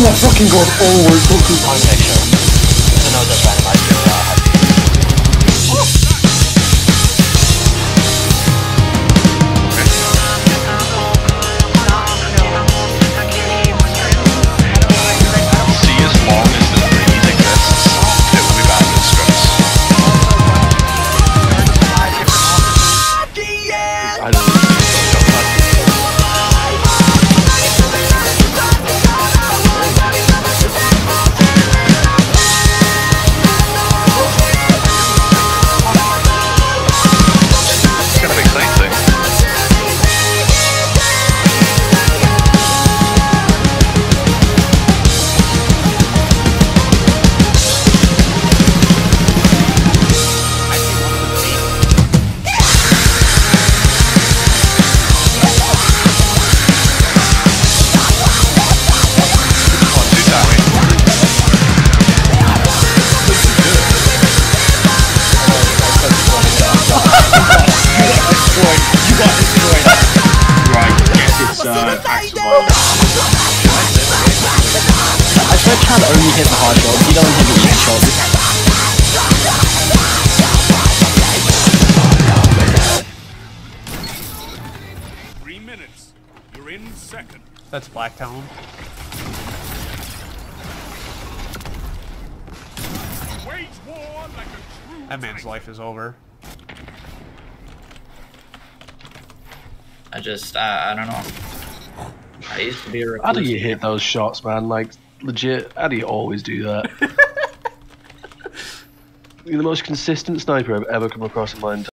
my fucking god, always fucking I'm gonna show. I know that's randomized your See, as long as the breeze exists, it will be bad in scripts. I don't know. I swear Chad only hit the hard shots, he don't hit the easy shots. 3 minutes. You're in second. That's Black Talon. Wage war like a true That man's life is over. I don't know. I used to be a recluse. How do you hit those shots, man? Like, legit, how do you always do that? You're the most consistent sniper I've ever come across in my entire